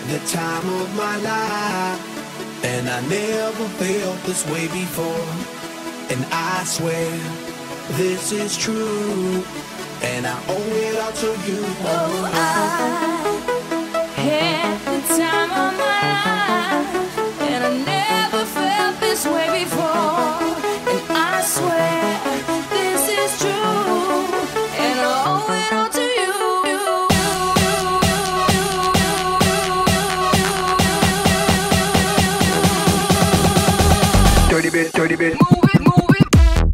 the time of my life, and I never felt this way before. And I swear this is true, and I owe it all to you. Oh, I had the time of my life, and I never felt this way before. And I swear this is true, and I owe it all to you. Dirty bit, dirty bit. Move it, move it.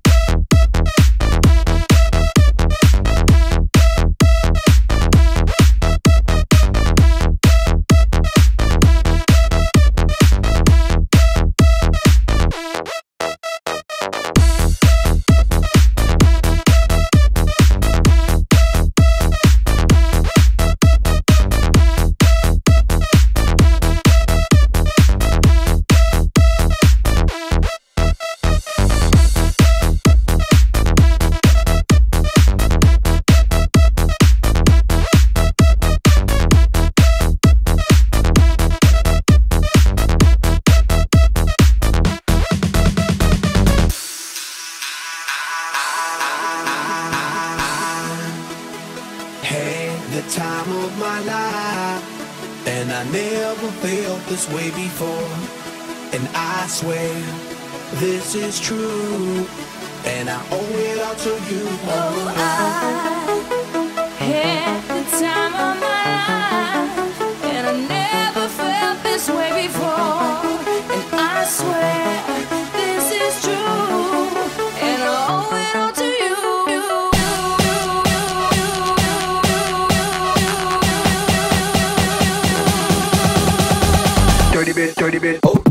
Had the time of my life, and I never felt this way before. And I swear this is true, and I owe it all to you. Oh, I had the time of my life, and I never felt this way before. And I swear this is true, and I owe it all to you. Dirty bit, dirty bit. Oh.